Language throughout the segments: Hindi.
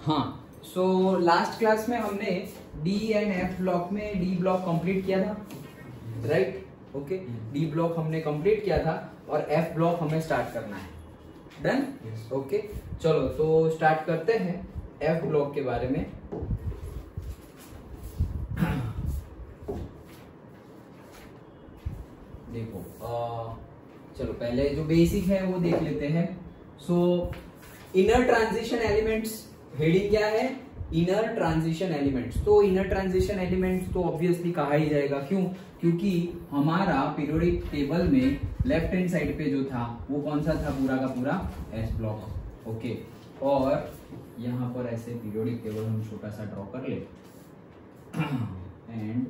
हाँ, सो लास्ट क्लास में हमने डी एंड एफ ब्लॉक में डी ब्लॉक कंप्लीट किया था, राइट? ओके, डी ब्लॉक हमने कंप्लीट किया था और एफ ब्लॉक हमें स्टार्ट करना है। डन? ओके, चलो तो स्टार्ट करते हैं एफ ब्लॉक के बारे में। देखो चलो पहले जो बेसिक है वो देख लेते हैं। So inner transition elements, heading क्या है? Inner transition elements. तो इनर ट्रांजिशन एलिमेंट्स तो ऑब्वियसली कहा ही जाएगा, क्यों? क्योंकि हमारा पीरियोडिक टेबल में लेफ्ट हैंड साइड पे जो था वो कौन सा था? पूरा का पूरा एस ब्लॉक। ओके, और यहाँ पर ऐसे पीरियोडिक टेबल हम छोटा सा ड्रॉ कर ले एंड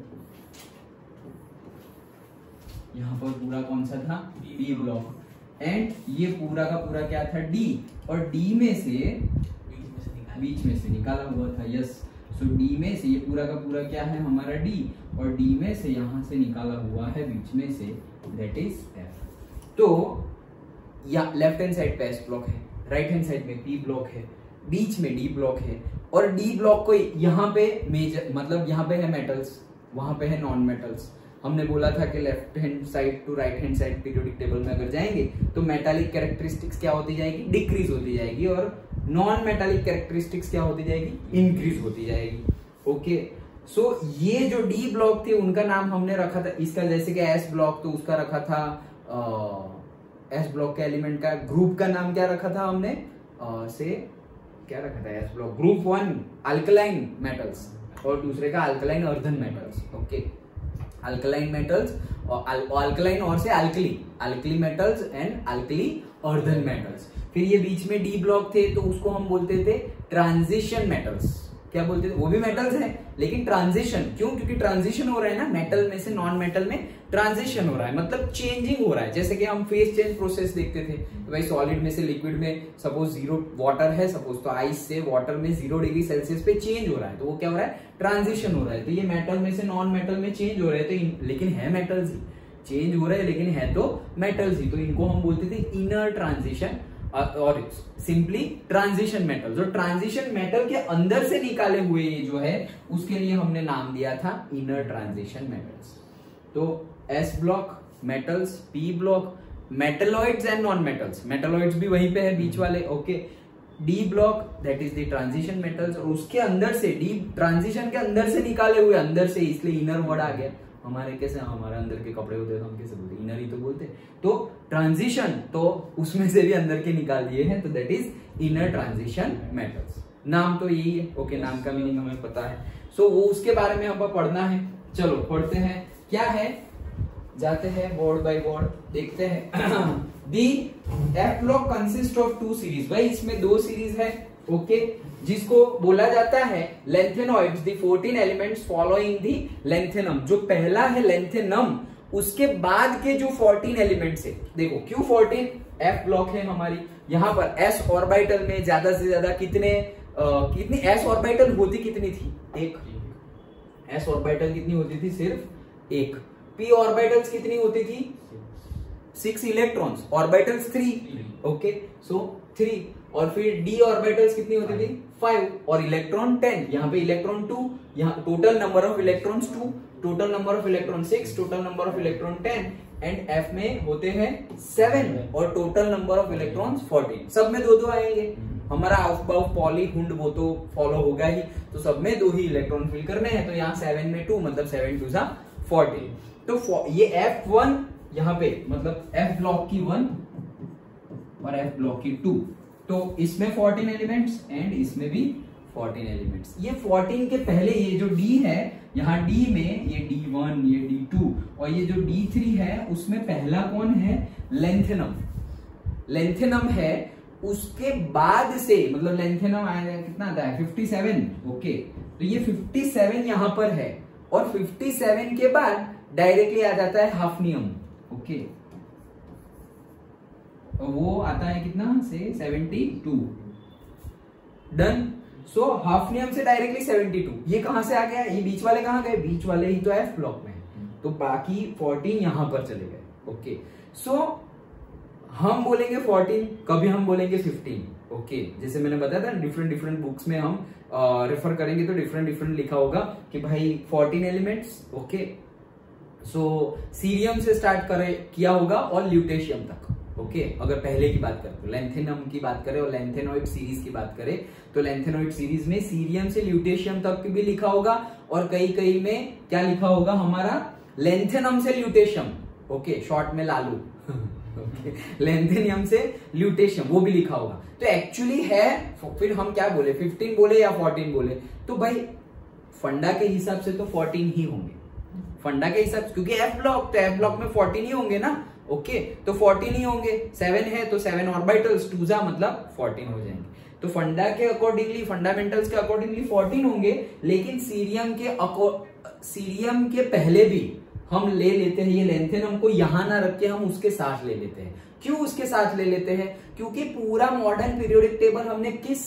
यहाँ पर पूरा कौन सा था? B block. एंड ये पूरा का पूरा क्या था? डी, और डी में से बीच में से निकाला हुआ था। यस, सो डी में से ये पूरा का पूरा क्या है? हमारा डी, और डी में से यहाँ से निकाला हुआ है बीच में से, दैट इज एफ। तो या लेफ्ट हैंड साइड पे एस ब्लॉक है, राइट हैंड साइड में पी ब्लॉक है, बीच में डी ब्लॉक है, और डी ब्लॉक को यहाँ पे मेजर मतलब यहाँ पे है मेटल्स, वहां पे है नॉन मेटल्स। हमने बोला था कि left hand side to right hand side periodic table में अगर जाएंगे तो मेटालिक कैरेक्टरिस्टिक्स क्या होती जाएगी? डिक्रीज होती जाएगी, और नॉन मेटालिक कैरेक्टरिस्टिक्स क्या होती जाएगी? इंक्रीज होती जाएगी। ओके, सो ये जो डी ब्लॉक थे उनका नाम हमने रखा था, इसका जैसे कि एस ब्लॉक, तो उसका रखा था एस ब्लॉक के एलिमेंट का ग्रुप का नाम क्या रखा था हमने? से क्या रखा था? S block group 1 alkaline metals और दूसरे का alkaline earth metals. Okay, alkaline metals और अल्कलाइन और से alkali metals and alkali earth metals. फिर ये बीच में डी ब्लॉक थे तो उसको हम बोलते थे ट्रांजिशन मेटल्स। क्या बोलते थे? वो भी मेटल्स हैं लेकिन ट्रांजिशन। क्यों? क्योंकि ट्रांजिशन हो रहा है ना, मेटल में से नॉन मेटल में ट्रांजिशन हो रहा है, मतलब चेंजिंग हो रहा है। जैसे कि हम फेज चेंज प्रोसेस देखते थे, तो भाई सॉलिड में से लिक्विड में सपोज 0 वाटर है, सपोज तो आइस से वाटर में 0 डिग्री सेल्सियस पे चेंज हो रहा है, तो वो क्या हो रहा है? ट्रांजिशन हो रहा है। तो ये मेटल में से नॉन मेटल में चेंज हो रहे थे, लेकिन है मेटल्स ही, चेंज हो रहे हैं लेकिन है तो मेटल्स ही। तो इनको हम बोलते थे इनर ट्रांजिशन और सिंपली ट्रांजिशन मेटल। जो ट्रांजिशन मेटल के अंदर से निकाले हुए जो है उसके लिए हमने नाम दिया था इनर ट्रांजिशन मेटल्स। तो S block metals, P block metalloids and non metals, metalloids भी वहीं पे है बीच वाले। Okay, D block that is the transition metals, और उसके अंदर से डी ट्रांजिशन के अंदर से निकाले हुए, अंदर से, इसलिए इनर वर्ड आ गया। हमारे कैसे, हमारे अंदर के कपड़े होते हैं तो हम कैसे बोलते? इनर ही तो बोलते। तो ट्रांजिशन तो उसमें से भी अंदर के निकाल दिए हैं, तो that is inner transition metals. नाम तो यही है। ओके, नाम का मीनिंग हमें पता है। सो वो उसके बारे में हम पढ़ना है। चलो पढ़ते हैं क्या है, जाते हैं वर्ड बाय वर्ड, देखते हैं। The F block consist of 2 series. भाई इसमें 2 सीरीज है। ओके, जिसको बोला जाता है lanthanoids, the 14 elements following the lanthanum. जो पहला है लेंथेनम, उसके बाद के जो 14 एलिमेंट्स है, देखो क्यों 14? एफ ब्लॉक है हमारी, यहाँ पर एस ऑर्बिटल में ज्यादा से ज्यादा कितनी एस ऑर्बिटल होती कितनी थी? 1। एस ऑर्बिटल कितनी होती थी? सिर्फ 1। पी ऑर्बिटल्स कितनी होती थी? 6 इलेक्ट्रॉन्स, ऑर्बिटल्स 3। ओके, सो 3। और फिर डी ऑर्बिटल्स कितनी होती थी? 5, और इलेक्ट्रॉन 10। यहाँ पे इलेक्ट्रॉन 2, यहाँ total number of electrons 2, total number of electron 6, total number of electron 10, and F में होते हैं 7, और टोटल नंबर ऑफ इलेक्ट्रॉन्स 14। सब में 2-2 आएंगे। हमारा आउटबाउ पॉली हुंड वो तो फॉलो होगा ही, तो सब में 2 ही इलेक्ट्रॉन फिल करने हैं। तो यहाँ 7 में 2, मतलब 7 2 सा 14। तो ये F1 यहाँ पे मतलब F ब्लॉक की 1 और F ब्लॉक की 2, तो इसमें 14 एलिमेंट्स एंड इसमें भी 14 एलिमेंट्स। ये 14 के पहले ये जो D है, यहाँ D में ये D1, ये D2 और ये जो D3 है, उसमें पहला कौन है? लेंथेनम। लेंथेनम है, उसके बाद से मतलब लेंथेनम आया कितना आता है? 57। ओके, तो ये 57 यहां पर है, और 57 के बाद डायरेक्टली आ जाता है हाफनियम। ओके, वो आता है कितना से? 72। डन। सो हाफनियम से डायरेक्टली 72। ये कहां से आ गया? ये बीच वाले कहां गए? बीच वाले ही तो एफ ब्लॉक में है, तो बाकी 14 यहां पर चले गए। ओके, सो हम बोलेंगे 14, कभी हम बोलेंगे 15। ओके जैसे मैंने बताया था डिफरेंट डिफरेंट बुक्स में हम रेफर करेंगे तो डिफरेंट डिफरेंट लिखा होगा कि भाई 14 एलिमेंट्स। ओके सो सीरियम से स्टार्ट किया होगा और ल्यूटेशियम तक। ओके अगर पहले की बात करें तो लेंथेनम की बात करें और लेंथेनॉइड सीरीज की बात करें तो लेंथेनॉइड सीरीज में सीरियम से ल्यूटेशियम तक भी लिखा होगा और कई कई में क्या लिखा होगा हमारा लेंथेनम से ल्यूटेशियम। ओके शॉर्ट में लालू ओके लेंथेनियम से ल्यूटेशियम वो भी लिखा होगा। तो एक्चुअली है फिर हम क्या बोले 15 बोले या 14 बोले तो भाई फंडा के हिसाब से तो 14 ही होंगे। फंडा के हिसाब से क्योंकि एफ ब्लॉक में 14 ही होंगे ना। ओके तो 14 ही होंगे। 7 है तो 7 ऑर्बिटल्स 2 जा मतलब 14 हो जाएंगे। तो फंडा के अकॉर्डिंगली फंडामेंटल्स के अकॉर्डिंगली 14 होंगे लेकिन सीरियम के पहले भी हम ले लेते हैं ये लेंथेनम को यहां ना रख के हम उसके साथ ले लेते हैं। क्यों उसके साथ ले लेते हैं? क्योंकि पूरा मॉडर्न पीरियोडिक टेबल हमने किस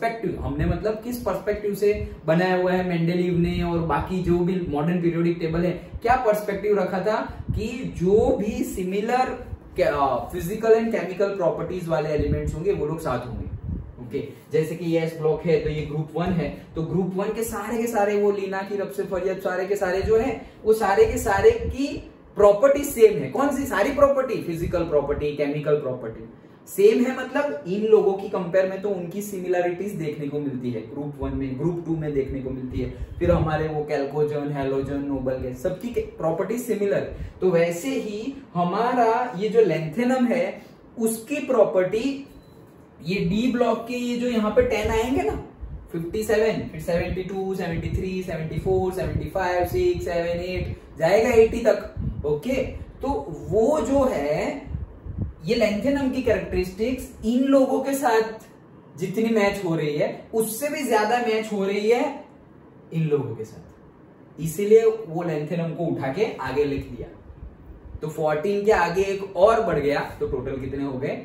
पर्सपेक्टिव से बनाया हुआ है मेंडेलीव ने और बाकी जो भी मॉडर्न पीरियोडिक टेबल है क्या पर्सपेक्टिव रखा था कि जो भी similar physical and chemical properties वाले एलिमेंट्स होंगे वो लोग साथ होंगे। ओके जैसे कि ये एस ब्लॉक है तो ये ग्रुप 1 है तो ग्रुप 1 के सारे वो लीना की रब से फरियत सारे के सारे जो है वो सारे के सारे की प्रॉपर्टी सेम है। कौन सी सारी property? Physical property chemical property same है। मतलब इन लोगों की कंपेयर में तो उनकी सिमिलरिटीज देखने को मिलती है ग्रुप 1 में ग्रुप 2 में देखने को मिलती है। फिर हमारे वो कैल्कोजन हैलोजन नोबल गैस सबकी प्रॉपर्टी सिमिलर। तो वैसे ही हमारा ये जो लेंथेनम है उसकी प्रॉपर्टी ये डी ब्लॉक के ये जो यहाँ पे 10 आएंगे ना 57 फिर 72 73 74 75 6 7 8 जाएगा 80 तक। ओके तो वो जो है ये लेंथेनम की कैरेक्टरिस्टिक्स इन लोगों के साथ जितनी मैच हो रही है उससे भी ज्यादा मैच हो रही है इन लोगों के साथ, इसीलिए वो लेंथेनम को उठा के आगे लिख दिया। तो 14 के आगे एक और बढ़ गया तो टोटल कितने हो गए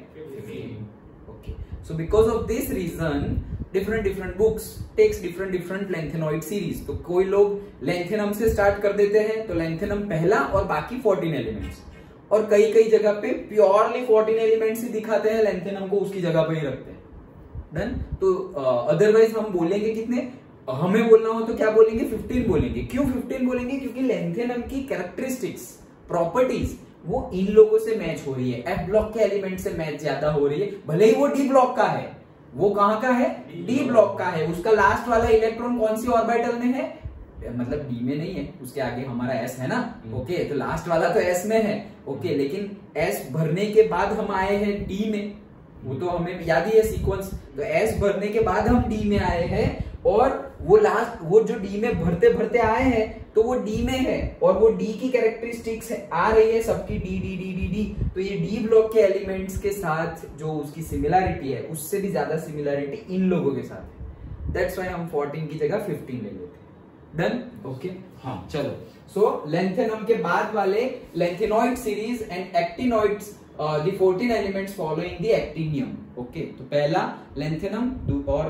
15। Okay so because of this reason different books takes different lanthanoid series. तो कोई लोग लेंथेनम से स्टार्ट कर देते हैं तो लेंथेनम पहला और बाकी 14 एलिमेंट्स, और कई जगह पे प्योरली 14 एलिमेंट्स ही दिखाते हैं लेंथेनम को उसकी जगह पे ही रखते हैं। डन। तो अदरवाइज हम बोलेंगे कितने, हमें बोलना हो तो क्या बोलेंगे 15 बोलेंगे। क्यों 15 बोलेंगे? क्योंकि लेंथेनम की कैरेक्टरिस्टिक्स प्रॉपर्टीज वो इन लोगों से मैच हो रही है, एफ ब्लॉक के एलिमेंट से मैच ज्यादा हो रही है, भले ही वो डी ब्लॉक का है। वो कहां का है? डी ब्लॉक का है। उसका लास्ट वाला इलेक्ट्रॉन कौन सी ऑर्बिटल में है? मतलब डी में नहीं है, उसके आगे हमारा एस है ना। ओके तो लास्ट वाला तो एस में है। ओके लेकिन एस भरने के बाद हम आए हैं डी में, वो तो हमें याद ही है सीक्वेंस। तो एस भरने के बाद हम डी में आए हैं और वो लास्ट वो जो डी में भरते भरते आए हैं तो वो डी में है और वो डी की कैरेक्टरिस्टिक्स आ रही है सबकी D D D D D. तो ये डी ब्लॉक के एलिमेंट्स के साथ जो उसकी सिमिलरिटी है उससे भी ज्यादा सिमिलरिटी इन लोगों के साथ है। दैट्स व्हाई हम 14 की जगह 15 ले लेते हैं। डन। ओके हाँ चलो। सो लेंथेनम के बाद वाले lanthanoid series and actinoids the 14 elements following the actinium. Okay तो पहला लेंथेनम और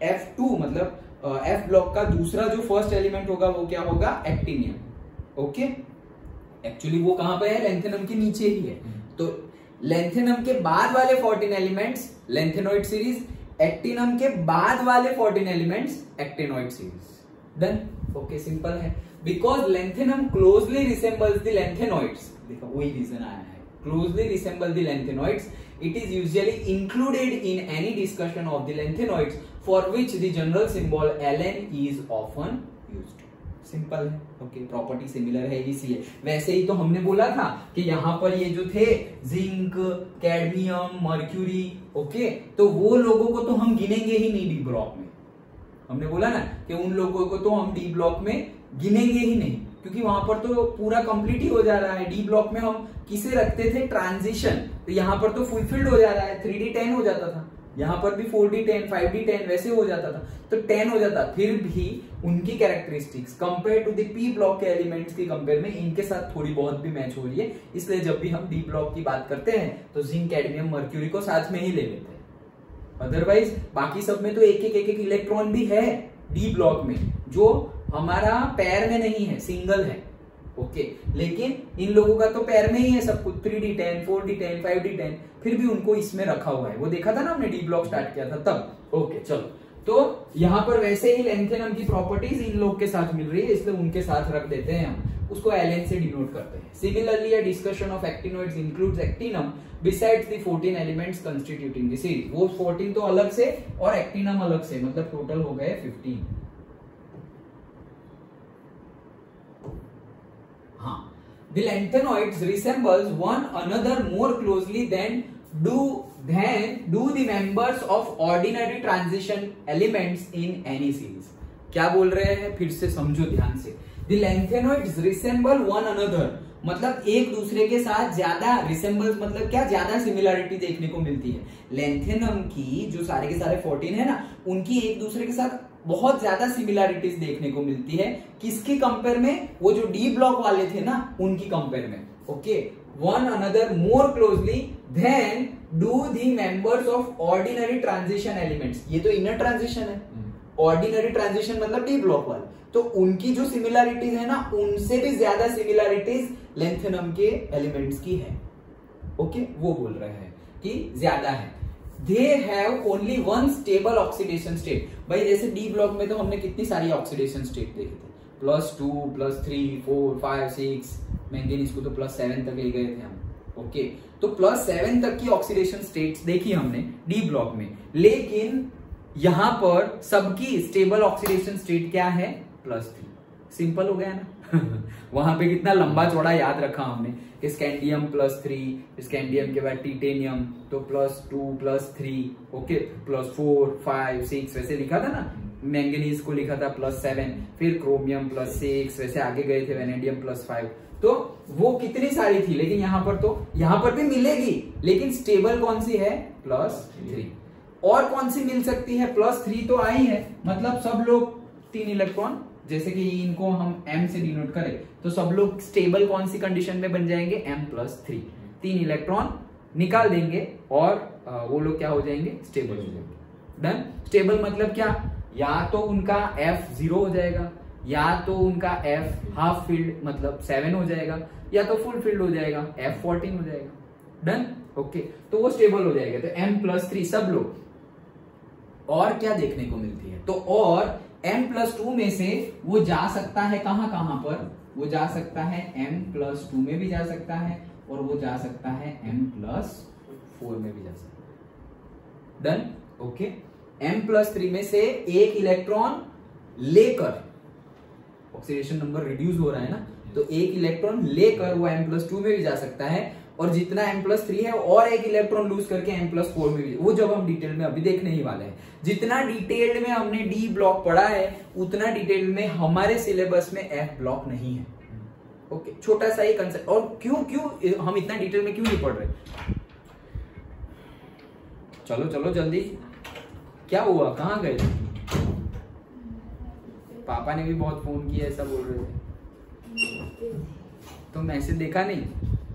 F2 मतलब एफ ब्लॉक का दूसरा जो फर्स्ट एलिमेंट होगा वो क्या होगा? एक्टिनियम। ओके एक्चुअली वो कहां पे है? लेंथेनम के नीचे ही है। तो लेंथेनम के बाद वाले 14 एलिमेंट्स लेंथेनॉइड सीरीज, एक्टिनम के बाद वाले 14 elements actinoid series. Done. Okay simple है। Because lanthanum closely resembles the lanthanoids, देखो वही रीजन आया है, closely resemble the lanthanoids, it is usually included in any discussion of the lanthanoids for which the general symbol Ln is often used. Simple है। ओके प्रॉपर्टी सिमिलर है इसलिए। वैसे ही तो हमने बोला था कि यहाँ पर ये जो थे जिंक कैडमियम मर्क्यूरी, ओके तो वो लोगों को तो हम गिनेंगे ही नहीं डी ब्लॉक में। हमने बोला ना कि उन लोगों को तो हम डी ब्लॉक में गिनेंगे ही नहीं क्योंकि वहां पर तो पूरा कंप्लीट ही हो जा रहा है। डी ब्लॉक में हम किसे रखते थे? ट्रांजिशन। तो यहाँ पर तो फुलफिल्ड हो जा रहा है, 3D 10 हो जाता था, यहाँ पर भी 4D 10 5D 10 वैसे हो जाता था तो 10 हो जाता। फिर भी उनकी characteristics compare to the P block के एलिमेंट्स की कंपेयर में इनके साथ थोड़ी बहुत भी मैच हो रही है। इसलिए जब भी हम डी ब्लॉक की बात करते हैं तो जिंक कैडमियम मर्क्यूरी को साथ में ही ले लेते हैं। अदरवाइज बाकी सब में तो एक एक इलेक्ट्रॉन भी है डी ब्लॉक में जो हमारा पैर में नहीं है, सिंगल है। ओके लेकिन इन लोगों का तो पैर में ही है सब कुछ, 3d10, 4d10, 5d10, फिर भी उनको इसमें रखा हुआ है। वो देखा था ना हमने, डी ब्लॉक स्टार्ट किया था तब। ओके चलो, तो यहाँ पर वैसे ही लैंथेनम की प्रॉपर्टीज इन लोग के साथ मिल रही है, इसलिए उनके साथ रख देते हैं हम, उसको Ln से डिनोट करते हैं। Similarly a discussion of actinoids includes actinium besides the 14 elements constituting the series. वो 14 तो अलग से और एक्टिनम अलग से, मतलब टोटल हो गए 15। हाँ, the lanthanoids resembles one another more closely than do the members of ordinary transition elements in any series। क्या बोल रहे हैं, फिर से समझो ध्यान से। The lanthanoids resemble one another, मतलब एक दूसरे के साथ ज्यादा, रिसेंबल्स मतलब क्या, ज्यादा सिमिलरिटी देखने को मिलती है। लैंथेनम की जो सारे के सारे 14 है ना, उनकी एक दूसरे के साथ बहुत ज्यादा सिमिलरिटीज देखने को मिलती है। किसकी कंपेयर में, वो जो डी ब्लॉक वाले थे ना उनकी कंपेयर में। Okay, one another more closely than do the members of ordinary transition elements. ये तो इनर ट्रांजिशन है, ऑर्डिनरी ट्रांजिशन मतलब डी ब्लॉक वाले, तो उनकी जो सिमिलरिटीज है ना, उनसे भी ज्यादा सिमिलरिटीज लैंथेनम के एलिमेंट्स की है। ओके, वो बोल रहे हैं कि ज्यादा है। They have only one stable oxidation state। भाई जैसे डी ब्लॉक में तो हमने कितनी सारी ऑक्सीडेशन स्टेट देखे थे, +2, +3, 4, 5, 6, मैंगनीज को तो +7 तक ले गए थे हम। ओके, तो +7 तक की ऑक्सीडेशन स्टेट्स देखी हमने डी ब्लॉक में, लेकिन यहां पर सबकी स्टेबल ऑक्सीडेशन स्टेट क्या है, +3। सिंपल हो गया ना वहां पे कितना लंबा चौड़ा याद रखा हमने, स्कैंडियम +3, स्कैंडियम के बाद टिटेनियम तो +2, +3, ओके, +4, 5, 6 वैसे लिखा था ना। मैंगनीज को लिखा था +7, फिर क्रोमियम +6, वैसे आगे गए थे, वेनेडियम +5। तो वो कितनी सारी थी, लेकिन यहाँ पर भी मिलेगी, लेकिन स्टेबल कौन सी है, +3। और कौन सी मिल सकती है, +3 तो आई है, मतलब सब लोग 3 इलेक्ट्रॉन, जैसे कि इनको हम m से डिनोट करें तो सब लोग स्टेबल कौन सी कंडीशन में बन जाएंगे, m+3। 3 इलेक्ट्रॉन निकाल देंगे और वो लोग क्या हो जाएंगे, स्टेबल हो जाएंगे। डन। स्टेबल मतलब क्या, या तो उनका F 0 हो जाएगा, या तो उनका F हाफ फील्ड मतलब 7 हो जाएगा, या तो फुल फील्ड हो जाएगा, F 14 हो जाएगा। डन। ओके, तो वो स्टेबल हो जाएगा। तो m+3 सब लोग। और क्या देखने को मिलती है, तो और m+2 में से वो जा सकता है कहां पर, वो जा सकता है m+2 में भी जा सकता है, और वो जा सकता है m+4 में भी जा सकता है। डन। ओके, m+3 में से एक इलेक्ट्रॉन लेकर, ऑक्सीडेशन नंबर रिड्यूस हो रहा है ना, तो एक इलेक्ट्रॉन लेकर वो m+2 में भी जा सकता है, और जितना m+3 है और एक इलेक्ट्रॉन लूज करके m+4 में भी, वो जब हम डिटेल में अभी देखने ही वाले हैं। जितना डिटेल में हमने डी ब्लॉक पढ़ा है, उतना डिटेल में हमारे सिलेबस में एफ ब्लॉक नहीं है। ओके, छोटा सा ही कंसेप्ट। और क्यों हम इतना डिटेल में क्यों नहीं पढ़ रहे, चलो जल्दी, क्या हुआ, कहां गए? पापा ने भी बहुत फोन किया, ऐसा बोल रहे थे, तो मैसेज देखा नहीं।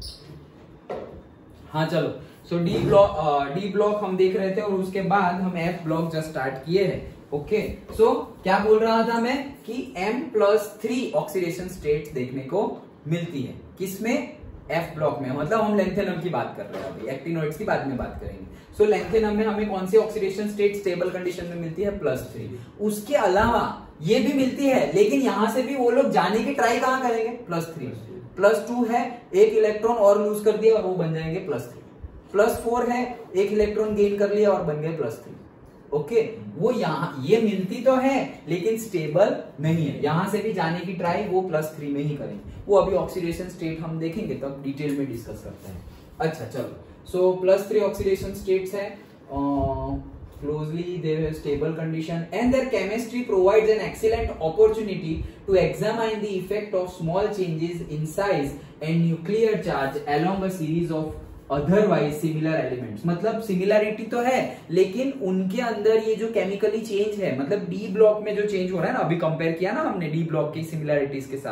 हाँ चलो, सो डी ब्लॉक हम देख रहे थे, और उसके बाद हम एफ ब्लॉक जस्ट स्टार्ट किए हैं। ओके, सो क्या बोल रहा था मैं कि m+3 ऑक्सीडेशन स्टेट देखने को मिलती है, किसमें, एफ ब्लॉक में। मतलब हम लैंथेनम की बात कर रहे हैं अभी, एक्टिनोइड्स की बाद में बात करेंगे। सो लैंथेनम में हमें कौन सी ऑक्सीडेशन स्टेट स्टेबल कंडीशन में मिलती है, +3। उसके अलावा ये भी मिलती है, लेकिन यहां से भी वो लोग जाने की ट्राई कहां करेंगे, +3। +2 है, एक इलेक्ट्रॉन और लूज कर दिया और वो बन जाएंगे +3। +4 है, एक इलेक्ट्रॉन गेन कर लिया और बन गए +3। ओके, वो यहाँ ये मिलती तो है, लेकिन स्टेबल नहीं है। यहां से भी जाने की ट्राई वो +3 में ही करेंगे। वो अभी ऑक्सीडेशन स्टेट हम देखेंगे, तब डिटेल में डिस्कस करते हैं। अच्छा चलो, सो +3 ऑक्सीडेशन स्टेट्स है, closely they have stable condition, and their chemistry provides an excellent opportunity to examine the effect of small changes in size and nuclear charge along a series of otherwise similar elements। मतलब सिमिलरिटी तो है, लेकिन उनके अंदर ये जो केमिकली चेंज है, मतलब डी ब्लॉक में जो चेंज हो रहा है ना, अभी कंपेयर किया ना हमने डी ब्लॉक की सिमिलरिटीज के साथ,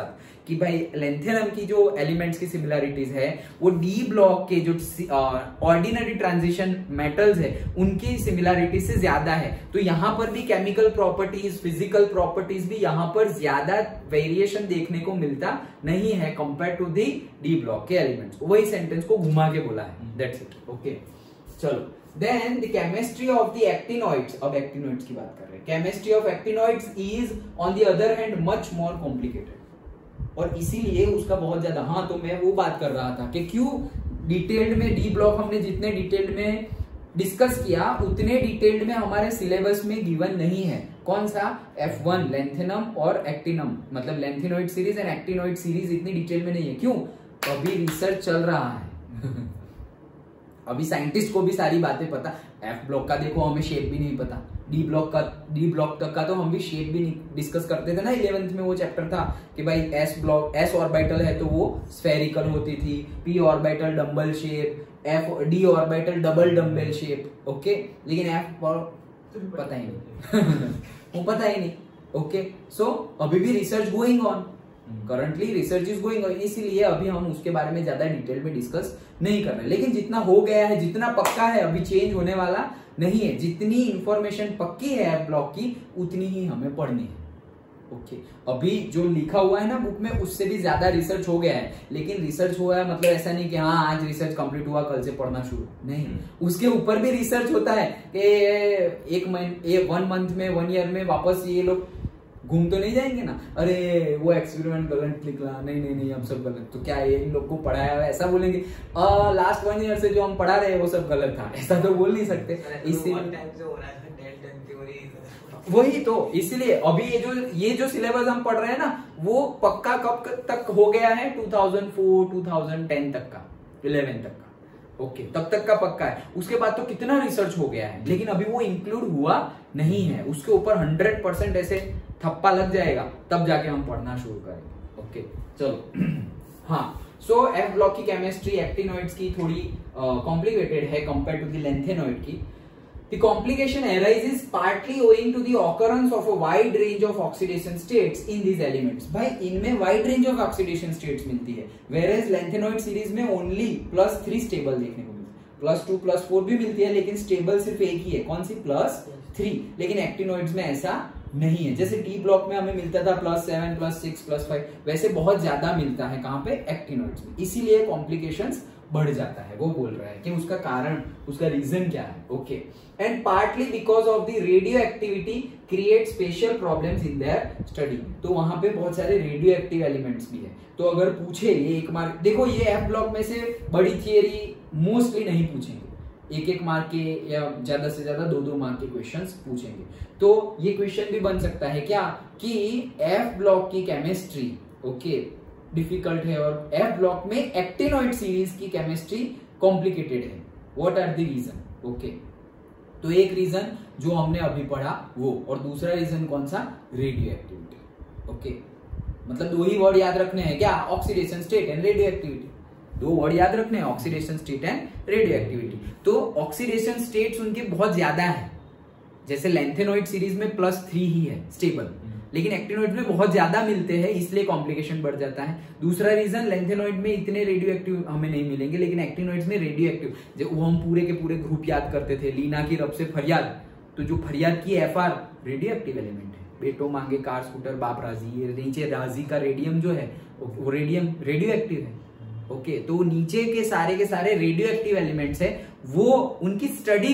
कि भाई लेंथेनम की जो एलिमेंट्स की सिमिलरिटीज है वो डी ब्लॉक के जो ऑर्डिनरी ट्रांजिशन मेटल्स है उनकी सिमिलरिटी से ज्यादा है। तो यहाँ पर भी केमिकल प्रॉपर्टीज, फिजिकल प्रॉपर्टीज भी यहाँ पर ज्यादा वेरिएशन देखने को मिलता नहीं है compare to the D block के एलिमेंट्स। वही सेंटेंस को घुमा के बोला है, दैट्स इट। ओके चलो, then the chemistry of the actinoids, अब actinoids की बात कर रहे हैं, chemistry of actinoids is on the other hand much more complicated, और इसीलिए उसका बहुत ज्यादा, हाँ तो मैं वो बात कर रहा था कि क्यों डिटेल्ड में डी ब्लॉक हमने जितने डिटेल्ड में डिस्कस किया उतने डिटेल्ड में हमारे सिलेबस में गिवन नहीं है। कौन सा? F1 लेंथेनम और एक्टिनम, मतलब lanthanoid series and actinoid series इतनी डिटेल में नहीं है। क्यों? अभी रिसर्च चल रहा है अभी साइंटिस्ट को भी सारी बातें पता। एफ ब्लॉक का देखो हमें शेप भी नहीं पता, डी ब्लॉक तक का तो हम भी शेप भी नहीं डिस्कस करते थे ना 11th में। वो चैप्टर था कि भाई एस ऑर्बिटल है तो वो स्फेरिकल होती थी, P orbital dumbbell shape, D orbital double dumbbell shape. Okay, लेकिन एफ पता ही नहीं वो पता ही नहीं। ओके, सो अभी भी research going on, currently research is going on, इसीलिए अभी हम उसके बारे में ज्यादा डिटेल में डिस्कस नहीं कर रहे। लेकिन जितना हो गया है, जितना पक्का है, अभी चेंज होने वाला नहीं है। जितनी इंफॉर्मेशन पक्की है एफ ब्लॉक की उतनी ही हमें पढ़नी है। ओके, अभी जो लिखा हुआ है ना बुक में उससे भी ज्यादा रिसर्च हो गया है, लेकिन रिसर्च हुआ है मतलब ऐसा नहीं कि हाँ आज रिसर्च कंप्लीट हुआ कल से पढ़ना शुरू, नहीं, उसके ऊपर भी रिसर्च होता है कि 1 मंथ में 1 ईयर में वापस ये लोग घूम तो नहीं जाएंगे ना, अरे वो एक्सपेरिमेंट गलत निकला, नहीं अब सब गलत, तो क्या ये इन लोग को पढ़ाया हुआ ऐसा बोलेंगे लास्ट 1 ईयर से जो हम पढ़ा रहे हैं वो सब गलत था, ऐसा तो बोल नहीं सकते। वही तो, इसलिए अभी ये जो सिलेबस हम पढ़ रहे हैं ना वो पक्का कब तक हो गया है? 2004 2010 तक का, 11 तक का। ओके, तब तक का पक्का है। उसके बाद तो कितना रिसर्च हो गया है, लेकिन अभी वो इंक्लूड हुआ नहीं है। उसके ऊपर 100% ऐसे थप्पा लग जाएगा तब जाके हम पढ़ना शुरू करेंगे। ओके चलो हाँ, सो एफ ब्लॉक की केमिस्ट्री एक्टिनोइड्स की थोड़ी कॉम्प्लिकेटेड है कंपेयर टू द लेंथेनोइड की। The complication arises partly owing to the occurrence of a wide range of oxidation states in these elements. भाई इनमें wide range of oxidation states मिलती है, whereas lanthanide series में only +3 stable देखने को मिलती है। +2 +4 भी मिलती है लेकिन स्टेबल सिर्फ एक ही है, कौन सी? +3। लेकिन एक्टिनोइड्स में ऐसा नहीं है। जैसे डी ब्लॉक में हमें मिलता था +7 +6 +5, वैसे बहुत ज्यादा मिलता है कहाँ पे? एक्टिनोइड्स में। इसीलिए कॉम्प्लिकेशंस बढ़ जाता है। वो बोल रहा है कि उसका कारण, उसका रीजन क्या है। Okay, and partly because of the radioactivity create special problems in their study. तो वहां पे बहुत सारे रेडियो एक्टिव एलिमेंट्स भी है। तो अगर पूछे ये 1 मार्क, देखो ये एफ ब्लॉक में से बड़ी थियरी मोस्टली नहीं पूछेंगे, 1-1 मार्क के या ज्यादा से ज्यादा 2-2 मार्क के क्वेश्चंस पूछेंगे। तो ये क्वेश्चन भी बन सकता है क्या कि एफ ब्लॉक की केमिस्ट्री ओके डिफिकल्ट है और एफ ब्लॉक में एक्टिनोइड सीरीज की केमिस्ट्री कॉम्प्लिकेटेड है। What are the reason? Okay, तो एक रीजन जो हमने अभी पढ़ा वो, और दूसरा रीजन कौन सा? Radio activity. ओके, मतलब 2 ही वर्ड याद रखने हैं क्या? Oxidation state and radioactivity. 2 word याद रखने हैं, oxidation state and radioactivity. तो ऑक्सीडेशन स्टेट्स उनके बहुत ज्यादा है। जैसे लेंथेनोइड सीरीज में +3 ही है स्टेबल, लेकिन एक्टिनोइड में बहुत ज्यादा मिलते हैं, इसलिए कॉम्प्लिकेशन बढ़ जाता है। दूसरा रीजन, लेंथेनोइड में इतने रेडियो एक्टिव हमें नहीं मिलेंगे, लेकिन एक्टिनोइड्स में रेडियो एक्टिव, जो वो हम पूरे के पूरे ग्रुप याद करते थे, लीना की रब से फरियाद, तो जो फरियाद की FR रेडियो एक्टिव एलिमेंट है। बेटो मांगे कार स्कूटर बाप राजी, ये नीचे राजी का रेडियम जो है वो रेडियो एक्टिव है। ओके, तो नीचे के सारे रेडियो एक्टिव एलिमेंट्स है, वो उनकी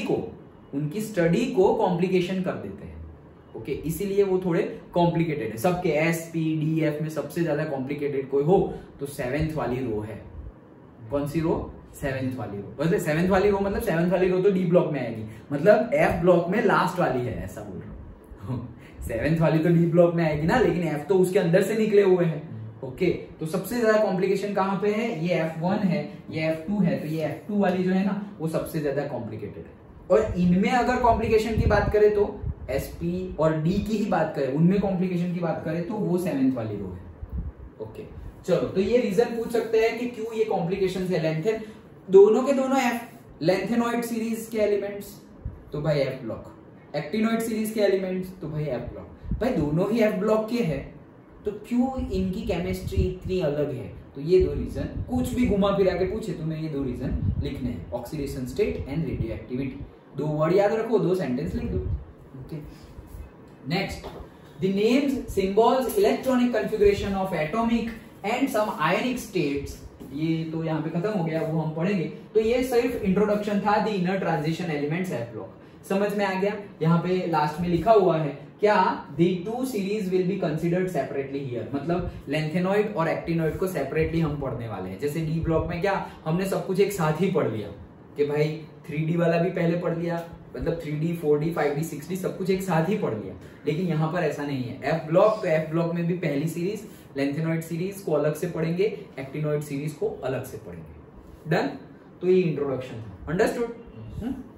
स्टडी को कॉम्प्लिकेशन कर देते हैं। ओके, इसीलिए वो थोड़े कॉम्प्लिकेटेड है। सबके SPDF में सबसे ज्यादा कॉम्प्लिकेटेड कोई हो तो 7th वाली रो है। कौन सी रो? 7th वाली रो। मतलब 7th वाली रो मतलब 7th वाली रो तो डी ब्लॉक में आएगी, मतलब एफ ब्लॉक में लास्ट वाली है, ऐसा बोल रहा हूँ। 7th वाली तो डी ब्लॉक में आएगी ना, लेकिन एफ तो उसके अंदर से निकले हुए हैं। ओके, तो सबसे ज्यादा कॉम्प्लिकेशन कहाँ पे है? ये F1 है, ये F2 है, तो ये F2 वाली जो है ना वो सबसे ज्यादा कॉम्प्लिकेटेड है। और इनमें अगर कॉम्प्लिकेशन की बात करें तो SP और D की ही बात करें, उनमें कॉम्प्लिकेशन की बात करें तो वो 7th वाली रो है। ओके, चलो, तो ये रीजन पूछ सकते हैं कि क्यों ये कॉम्प्लिकेशन है। लेंथेन दोनों के दोनों लेंथेनोइड सीरीज के एलिमेंट्स तो भाई F ब्लॉक, एक्टिनोइड सीरीज के एलिमेंट्स तो भाई F ब्लॉक। भाई दोनों ही F ब्लॉक के हैं, तो क्यों इनकी केमिस्ट्री इतनी अलग है? तो ये दो रीजन, कुछ भी घुमा फिरा के पूछे तुम्हें ये दो रीजन लिखने हैं, oxidation state and radioactivity. दो वर्ड याद रखो, दो सेंटेंस लिख दो। Okay, next, the names, symbols, electronic configuration of atomic and some ionic states, ये तो यहाँ पे खत्म हो गया, वो हम पढ़ेंगे। तो ये सिर्फ इंट्रोडक्शन था the inner transition elements F block. समझ में आ गया? यहाँ पे लास्ट में लिखा हुआ है क्या, the two series will be considered separately here, मतलब लेंथेनॉइड और एक्टिनॉइड को सेपरेटली हम पढ़ने वाले हैं। जैसे डी ब्लॉक में क्या हमने सब कुछ एक साथ ही पढ़ लिया कि भाई 3D वाला भी पहले पढ़ लिया, मतलब 3D 4D 5D 6D सब कुछ एक साथ ही पढ़ लिया, लेकिन यहाँ पर ऐसा नहीं है। एफ ब्लॉक, तो एफ ब्लॉक में भी पहली सीरीज लेंथेनॉइड सीरीज को अलग से पढ़ेंगे, एक्टिनॉइड सीरीज को अलग से पढ़ेंगे। डन? तो ये इंट्रोडक्शन था, अंडरस्टूड?